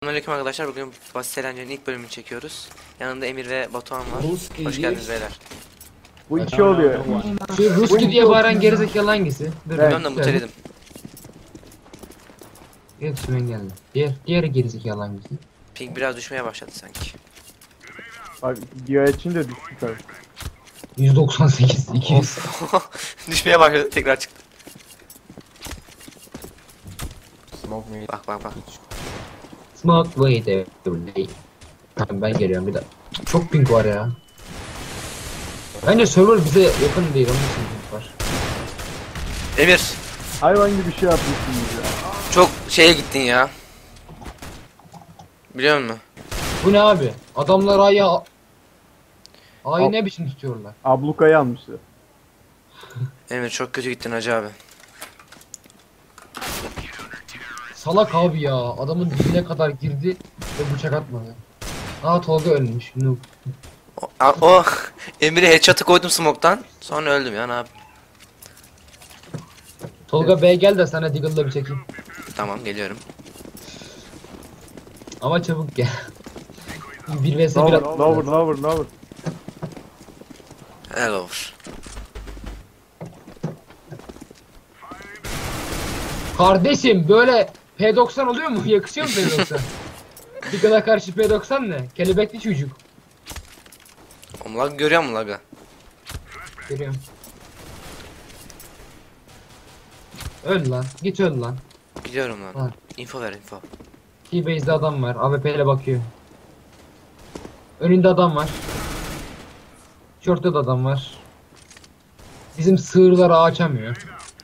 Selamünaleyküm arkadaşlar. Bugün Basit Eğlence'nin ilk bölümünü çekiyoruz. Yanında Emir ve Batuhan var. Hoş geldiniz beyler. Bu iki oluyor. Şu Ruski diye bağıran gerizekalı hangisi? Dur, Ben de muteledim. İletişime geldi. Diğer gerizekalı hangisi? Ping biraz düşmeye başladı sanki. Bak diyor için de düştü tabii. 198, 200. Düşmeye başladı, tekrar çıktı. Smoke me. Bak. Smoke wait every day. Tamam ben geliyorum bir daha. Çok ping var ya. Bence server bize yakın değil, onun için ping var. Emir, Hayvan gibi şey yapıyorsunuz ya. çok şeye gittin ya. Biliyor musun? Bu ne abi? Adamlar A'yı ne biçim tutuyorlar? Ablukayı almışlar. Emir çok kötü gittin hacı abi. Salak abi ya. Adamın dibine kadar girdi ve bıçak atmadı. Aa Tolga ölmüş. Noob. O Emir'e headshot'ı koydum smoke'tan. Sonra öldüm ya, ne yapayım? Tolga Bey gel de sana Deagle'la bir çekeyim. Tamam, geliyorum. Ama çabuk gel. 1 vs 1 Lower. Helal olur. Kardeşim böyle P90 oluyor mu? Yakışıyor mu P90? Deagle'a karşı P90 ne? Kelebekli çocuk. Oğlum lag görüyor musun lag'ı? Görüyorum. Öl lan. Git öl lan. Gidiyorum lan. Ha. Info ver, info. T-Base'de adam var. AWP ile bakıyor. Önünde adam var. Short'ta da adam var. Bizim sığırlar ağ açamıyor.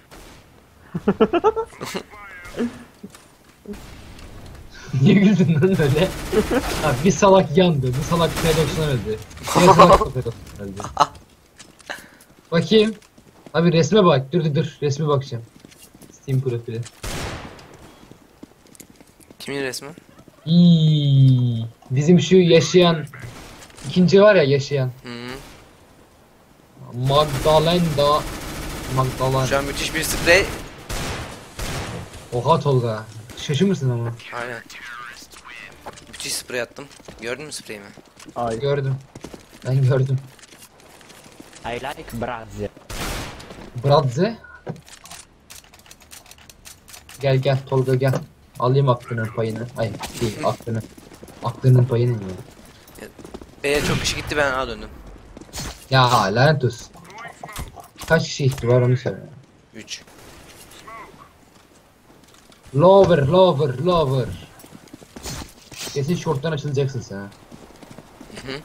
Niye güldün lan öyle? Ha, bir salak yandı, bir salak P90 öldü. Bir salak P90 öldü. Bakayım. Abi resme bak, dur resme bakacağım. Steam profili. Kimin resmi? Bizim şu yaşayan ikinci var ya yaşayan. Hı. Magdalena. Şu an müthiş bir sprey. Oha Tolga. Şaşırmışsın ama. Aynen. Müthiş sprey attım. Gördün mü spreyimi? Ay. Gördüm. Ben gördüm. I like Brazil. Bradze. Gel Tolga gel. Alayım aklının payını. Ay değil aklını. Aklının payını mı? B'ye çok kişi gitti, ben A döndüm. Ya lanet olsun. Kaç kişi ihti var onu söyle. 3. Lover. Kesin short'tan açılacaksın sen ha. Hı.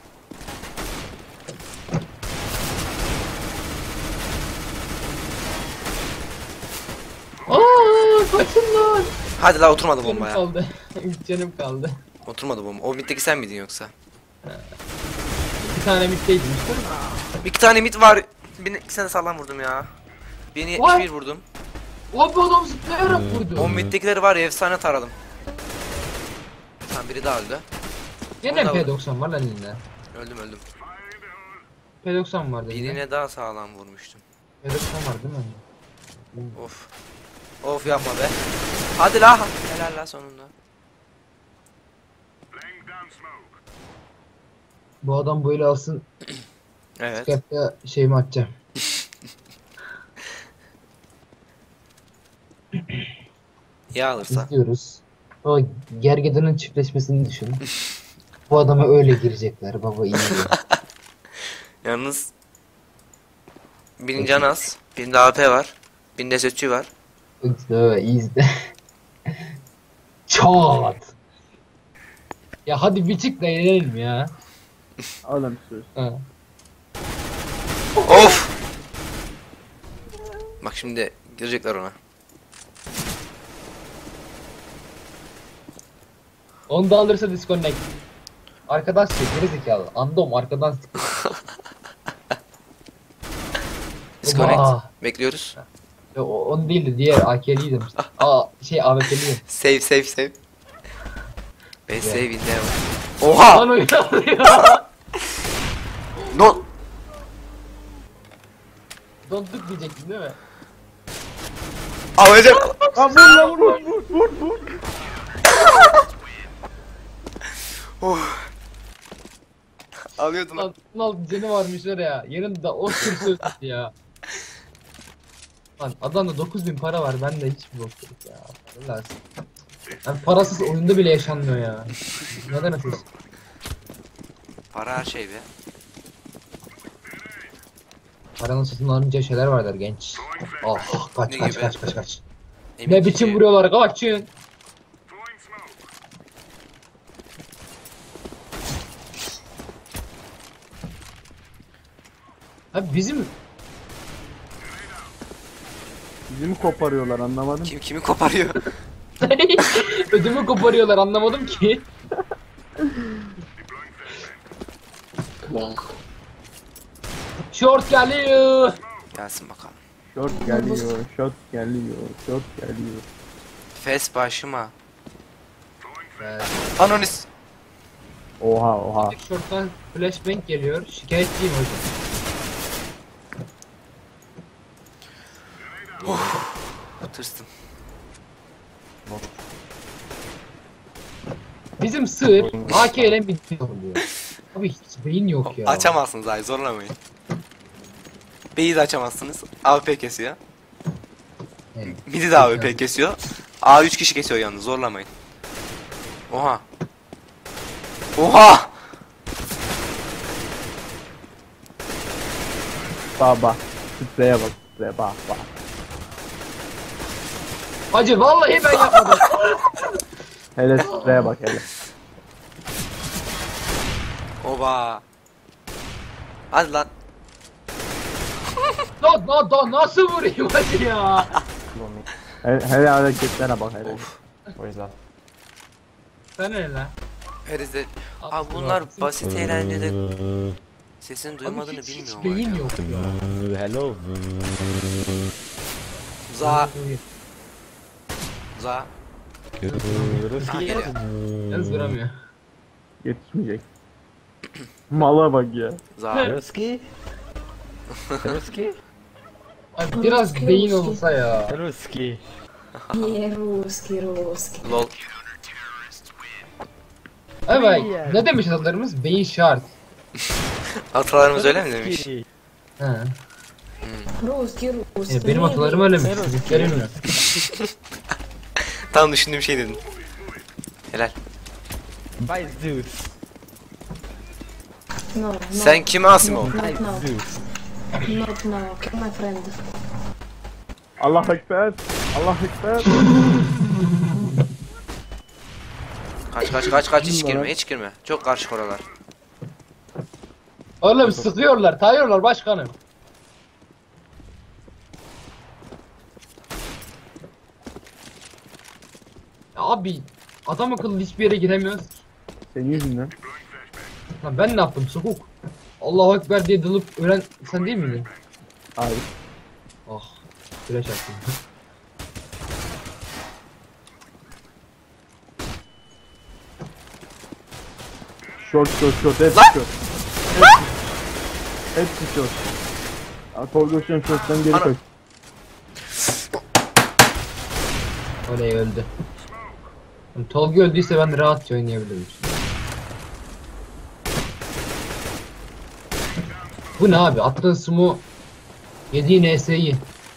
Kaçın lan. Hadi la, oturmadı Canım bomba ya. kaldı. Canım kaldı. Oturmadı bomba. O middeki sen miydin yoksa? Bir tane middeydim. İki tane mid var. İki tane sağlam vurdum ya. Birini Vay. 71 vurdum. Abi adam zıplayarak vurdu. O middekileri var ya, efsane taradım. Tamam, biri daha öldü. Neden Onda P90 var lan elinde? Öldüm. P90 var elinde. Birine daha sağlam vurmuştum. P90 var değil mi? Of. Of, yapma be. Hadi la. Helal la sonunda. Bu adam böyle alsın. Evet. Skype'da şeyimi atacağım. Ya alırsa. İzliyoruz. O Gergedan'ın çiftleşmesini düşün. Bu adama öyle girecekler baba iyi. Yalnız birinin canı az. Birinde AP var. Birinde SSC var. İzle. Çat. Ya hadi bir çık da eğlenelim ya. Adam söz. Ha. Of. Bak şimdi girecekler ona. Onu da alırsa disconnect. Arkadan sıkıyor gerizekalı. Andom arkadan sıkıyor. Disconnect. Oba. Bekliyoruz. Ya, onu değil de diğer AK'liydim. AWP'liyim. Save. Ben save in there. Oha. Lan oynamıyor. No. Donduk diyecektin değil mi? Alacağım. Lan vur. Alıyordum. Lan canı varmış var ya. Yanında o tür söz ya. Lan adamda 9.000 para var. Bende hiçbir bok yok ya. Allah. Yani parasız oyunda bile yaşanmıyor ya. Neden nasıl? Para her şey be. Paranın satın alınca şeyler vardır genç. Oh kaç Ne kaç gibi? kaç kaç kaç. Emin Ne biçim ki- vuruyorlar kaçın. Abi bizim Bizi mi koparıyorlar anlamadım. Kim kimi koparıyor? ödümü koparıyorlar anlamadım ki. Short geliyor. Gelsin bakalım. Short geliyor, short geliyor, short geliyor. Fes başıma. Evet. Anonis. Oha oha. Short'tan flashbang geliyor. Şikayetçiyim hocam. Tırstım. Bizim sığır AK ile bitti oluyor. Abi hiç beyin yok ya. Açamazsınız ay zorlamayın. B'yi de açamazsınız. AWP kesiyor. Evet. Midi de AWP kesiyor. A 3 kişi kesiyor yalnız zorlamayın. Oha. Oha. Baba. Spreye bak, spreye bak bak. Hacı vallahi ben yapmadım. Hele spreye bak hele. Oba. Hadi lan. Nasıl vurayım hacı ya? Hele hareketlere bak hele. Of. What is that? Sen ne lan? Heride. Abi Aslında bunlar bizim- basit eğlencede sesini Abi duymadığını hiç bilmiyorum. beyin hala. yok ya. Hello. Za. Za. Ha, Ruski. geliyor. Yalnız vuramıyor. Yetişmeyecek. Mala bak ya. Za. Ruski. Ruski. Abi biraz beyin olsa ya. Ruski. Nie, ruski. Lol. Evet. Ne demiş adlarımız? Beyin şart. Atalarımız öyle mi demiş? Ruski. He. Ruski. Benim atalarım öyle mi? Bizimkilerim mi? Tam düşündüğüm şey dedim. Helal. By Zeus. No. Sen kimi Asimov? Not now. Zeus. Not now, okay, my friend. Allah ekber. Allah ekber. Kaç hiç girme hiç girme. Çok karışık oralar. Oğlum sıkıyorlar, tayıyorlar başkanım. Ya abi adam akıllı hiçbir yere giremiyoruz. Senin yüzünden. Lan ben ne yaptım sokuk? Allahu Ekber diye dalıp ölen sen değil miydin? Hayır. Ah, flash attım. Short short short. Hepsi Lan! short. Hepsi short. Tolga Şen short'tan geri Ana. kaç. Oley öldü. Oğlum, Tolga öldüyse ben rahatça oynayabilirim. Bu ne abi? Attığın sumu yediğin NS'yi.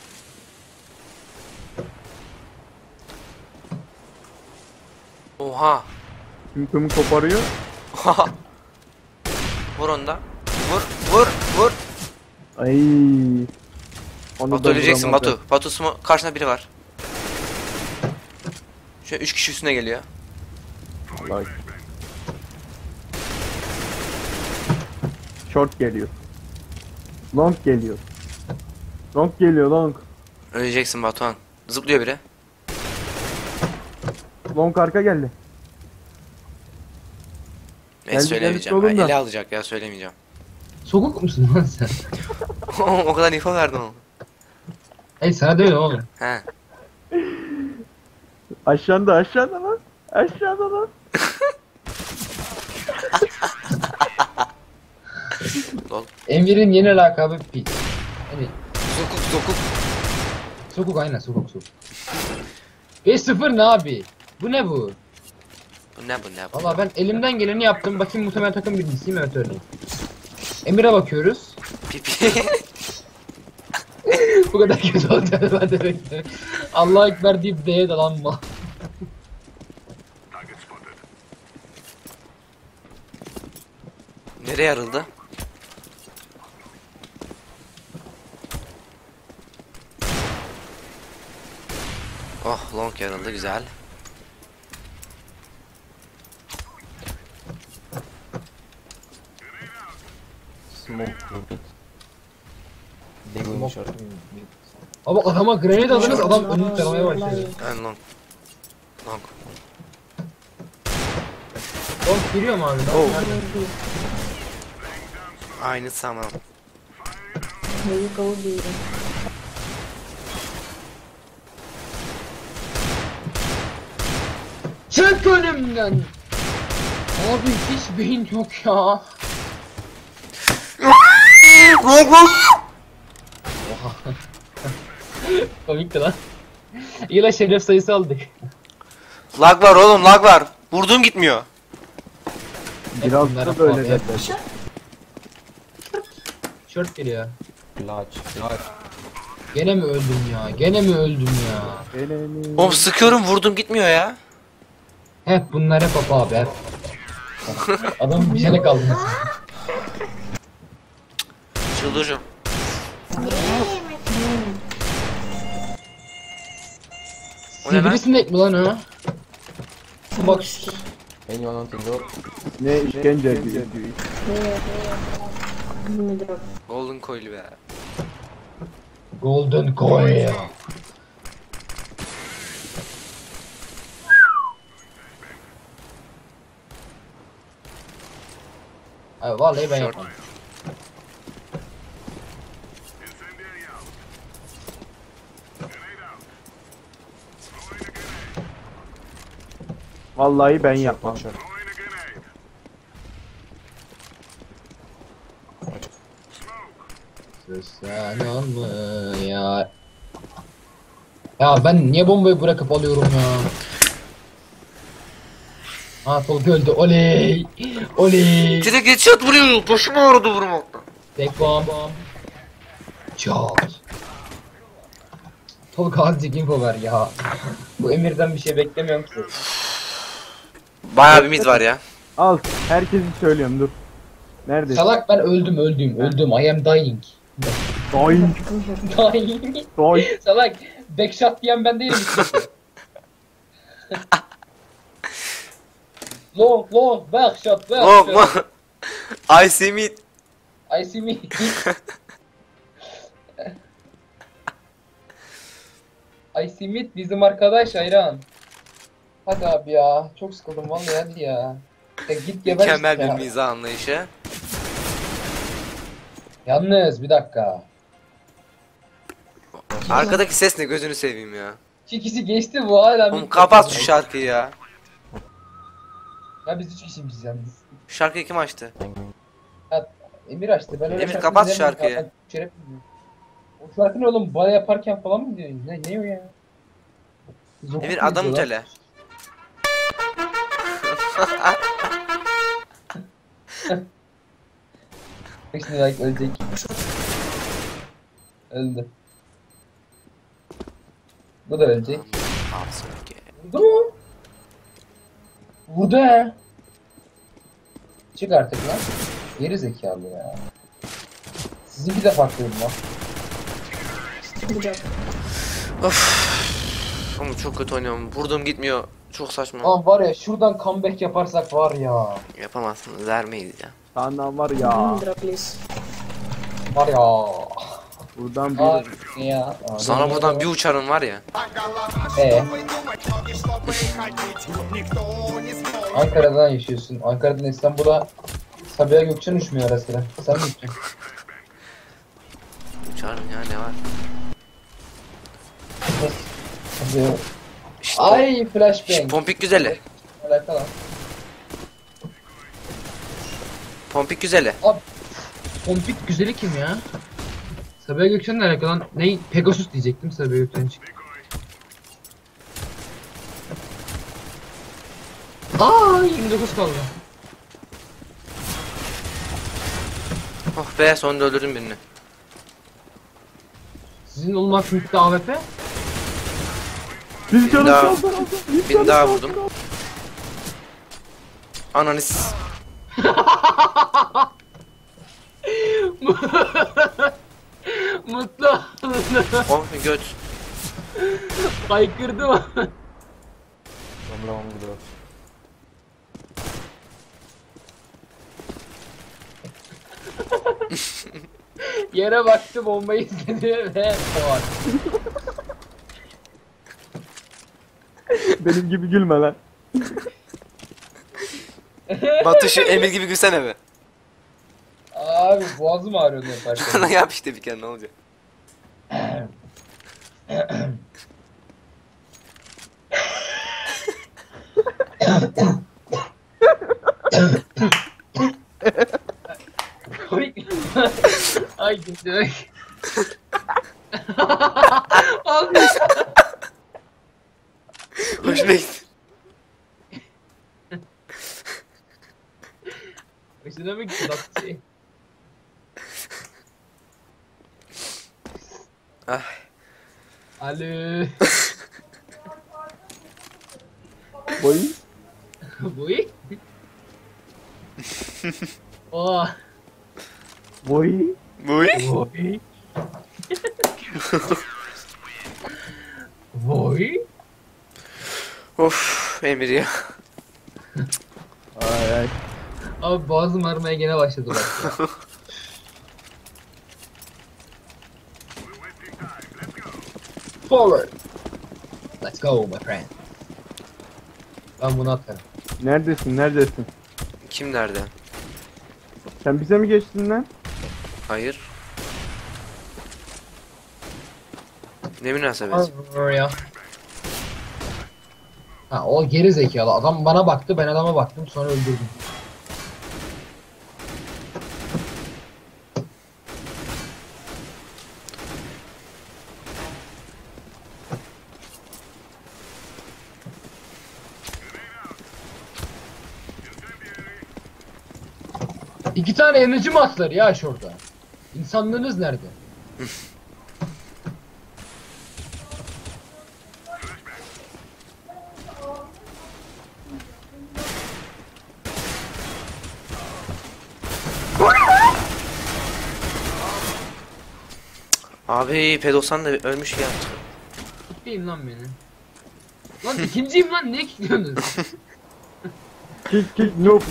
Oha. Kimi koparıyor. Vur onda. Vur. Ay. Onu Batu da öleceksin vuramadı. Batu. Batu sumo karşında biri var. Şöyle 3 kişi üstüne geliyor. Allah. Short geliyor. Long geliyor. Long geliyor long. Öleceksin Batuhan. Zıplıyor biri. Long arka geldi. Neyse Geldi, söylemeyeceğim. geldi, Ben solunda. ele alacak ya söylemeyeceğim. Sokuk musun lan sen? O kadar info verdim oğlum. Ey sana değil oğlum. He. Aşağıda lan. Aşağıda lan. Lol. Enver'in yeni lakabı Pil. Hani Zokuk. sokuk aynen sokuk. 5-0 ne abi? Bu ne bu? Bu ne bu ne bu? Valla ben elimden geleni yaptım. Bakayım muhtemelen takım birincisiyim, evet öyleyim. Emir'e bakıyoruz. Pipi. Bu kadar kötü olacağını ben de bekliyorum. Allah'a ekber deyip D'ye dalanma. Nereye yarıldı? Oh, long yarıldı, güzel. Smoke mid. They going short. Ama adama grenade aldınız, adam önünü taramaya başladı. Ben long. Long. Oğlum giriyor mu abi? Oh. Nerede? Aynı tamam. You go be. Çık önümden! Abi hiç beyin yok ya. Komikti lan. İyi la, şeref sayısı aldık. Lag var oğlum, lag var. Vurduğum gitmiyor. Biraz Bunlara da böyle abi. dediler. Short geliyor. Clutch. Clutch. Gene mi öldüm ya? Gene mi öldüm ya? Eleni. Oğlum sıkıyorum, vurdum gitmiyor ya. Hep bunlar hep apa abi hep. Adam bir sene kaldı. Çıldıracağım. O ne lan? Sivrisinek mi lan o? Bak Anyone on the door? Ne işkence ediyor. Give me drop. Golden coil be. Golden Coil. Abi vallahi ben Short. yapmam. Vallahi ben yapmam. Short. Sen mı ya? Ya ben niye bombayı bırakıp alıyorum ya? Ha, Tolga öldü. Oley! Oley! Direkt headshot vuruyor. Başım ağrıdı vurmaktan. Tek bomb. Çat. Tolga azıcık info ver ya. Bu Emir'den bir şey beklemiyorum ki. Bayağı bir mid var ya. Al. Herkesi söylüyorum dur. Nerede? Salak, ben öldüm. I am dying. Dying. Dying. Dying. Salak, backshot diyen ben değilim işte. Long, backshot. Long mu? I see mid. I see me. I see me bizim arkadaş hayran. Hadi abi ya, çok sıkıldım vallahi, hadi ya. Ya git geber Mükemmel işte bir ya. mizah anlayışı. Yalnız bir dakika. Arkadaki ses ne, gözünü seveyim ya. İkisi geçti, bu hala. Oğlum kapat şu şarkıyı ya. Ya biz 3 kişiymişiz yalnız. Şarkıyı kim açtı? Emir açtı, ben öyle Emir, şarkı kapat dinlemiyorum şarkıyı. ya, ben şeref bilmiyorum. O şarkı ne oğlum, bana yaparken falan mı diyorsun? Ne o ya? Zokuk mu Emir adam diyorlar? tele. Bak şimdi like ölecek. Öldü. Bu da ölecek. Vurdu mu? Vurdu he. Çık artık lan. Geri zekalı ya. Sizinki de farklıyım lan. Good job. Oğlum çok kötü oynuyorum. Vurdum gitmiyor. Çok saçma. Lan var ya, şuradan comeback yaparsak var ya. Yapamazsınız. Vermeyiz ya. Sağından var Give ya. me drop, please. Var ya. Buradan Aa, bir ne ya? Aa, Sana ne buradan ya? bir uçarım var ya. Ankara'dan yaşıyorsun. Ankara'dan İstanbul'a Sabiha Gökçen uçmuyor ara sıra. Sen mi uçacaksın? Uçarım ya, ne var? Sabiha. İşte Ay flashbang. Pompik güzeli. Alakalı. Pompik güzeli. Pompik güzeli kim ya? Sabiha Gökçen'le alakalı lan. Ne? Pegasus diyecektim, Sabiha Gökçen çıktı. Aa! 29 kaldı. Oh be, sonunda öldürdüm birini. Sizin olmak mümkün AWP. Bir canı daha- kaldı. Bir daha vurdum. Ananis. Mutlu oldu. Oh göt. Haykırdı mı? From long door. Yere baktı, bombayı izledi ve puan. Benim gibi gülme lan. Batu şu Emir gibi gülsene be. Abi boğazım ağrıyor ne yaparken. Yap işte bir kere, ne olacak? Oy. Ay gidiyor. Abi. Hoşuna gitti. Hoşuna mı gitti bak şey? Ah. Alo. Boy. Boy. Oh. Boy. Buy. Boy. Boy. Of Emir ya. Ay ay. Abi boğazım ağrımaya gene başladı bak. Forward. Let's go my friend. Ben bunu atarım. Neredesin? Kim nerede? Sen bize mi geçtin lan? Hayır. Ne münasebet. Oraya. Ha o geri zekalı adam bana baktı, ben adama baktım, sonra öldürdüm. İki tane enerji masları ya şurada. İnsanlığınız nerede? Abi P90 da ölmüş ya. Kitleyin lan beni. Lan ikinciyim lan, niye kilitliyorsunuz? Kick noob.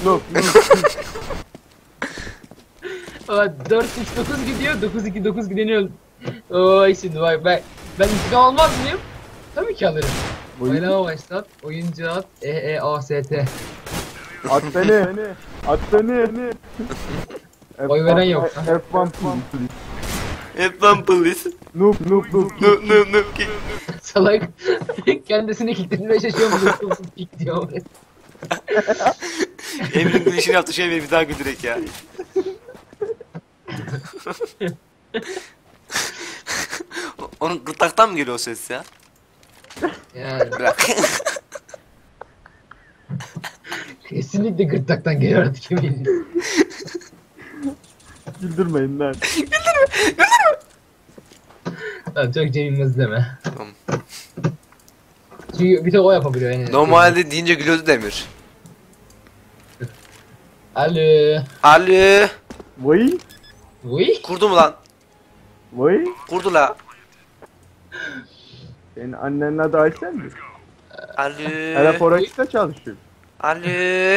Aa, 4-3-9 gidiyor, 9-2-9 gideni Oy şimdi vay ben intikam almaz mıyım? Tabii ki alırım. Boy. Oynama başlat, oyuncu at, E-E-A-S-T. At beni. At beni. Oy veren yok. F1 please. Hep ben polis. Noob. No ki. Salak kendisini kilitlemeye şaşıyor mu? Pik diyor. Emir'in gülüşünü yaptı, şey bir daha güldürek ya. Onun gırtlaktan mı geliyor o ses ya? Yani Bırak. kesinlikle gırtlaktan geliyor artık eminim. Güldürmeyin lan. Tamam çok Cem Yılmaz deme. Tamam. Çünkü bir tek o yapabiliyor yani. Normalde deyince gülüyordu Demir. Alo. Alo. Boy. Uy. Kurdu mu lan? Boy. Kurdu la. Senin annenin adı Aysel mi? Alo. Hele Forex'te çalışıyor. Alo.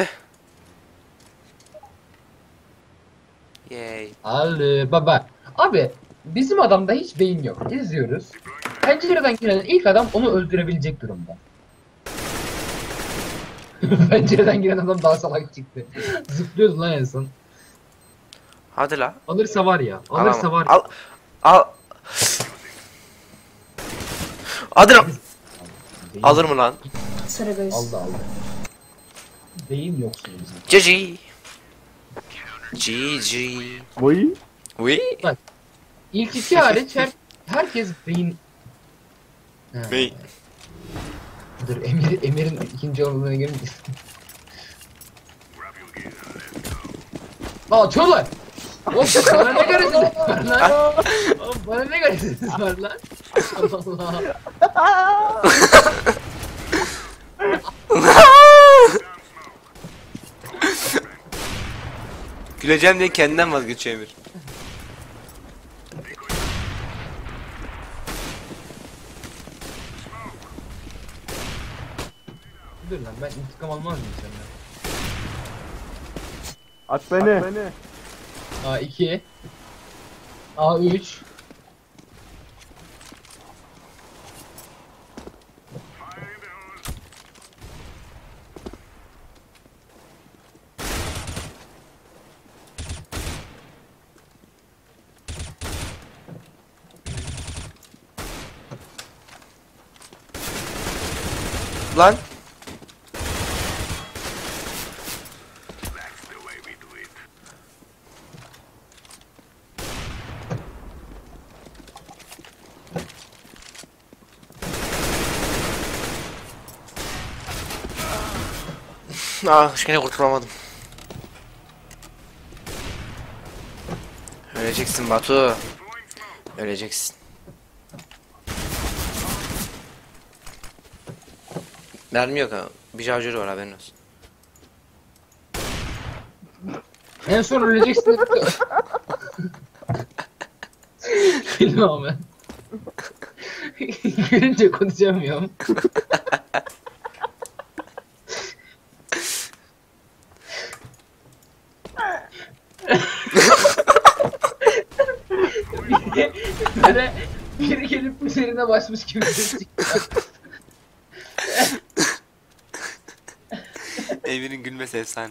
Yay. Alo baba. Abi bizim adamda hiç beyin yok. İzliyoruz. Pencereden giren ilk adam onu öldürebilecek durumda. Pencereden giren adam daha salak çıktı. Zıplıyordu lan en son. Hadi la. Alırsa var ya. Alırsa Al, var ya. Al. Al. Hadi lan. Beyin- Alır mı lan? Sorry guys. Aldı. Beyin yoksun bizim. GG. GG. Boy. Oui. İlk iki hariç herkes beyin... He. Beyin. Dur Emir'in ikinci olduğunu görünce. Lan atıyorlar. Oğlum bana ne gareziniz var lan? Oğlum bana ne gareziniz var lan? Allah Allah. Güleceğim diye kendinden vazgeçiyor Emir. Dur lan ben intikam almaz mıyım senden? At beni. A2 A3 Lan. Ah, gene kurtulamadım. Öleceksin Batu. Öleceksin. Mermi yok ha. Bir şarjörü var, haberin olsun. En son öleceksin. Gülme ama. Gülünce konuşamıyorum. Böyle biri gelip üzerine basmış gibi gözüküyor. Emir'in gülmesi efsane.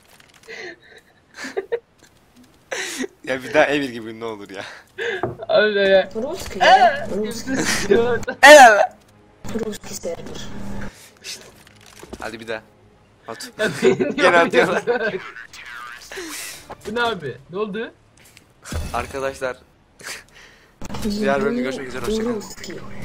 Ya bir daha Emir gibi ne olur ya. Abi ya. Русский, да? Helal. Русский сервер. Hadi bir daha. At. Gene Gene atıyorlar. Bu ne abi? Ne oldu? Arkadaşlar. Diğer bölümde görüşmek üzere, hoşça kalın. Русский.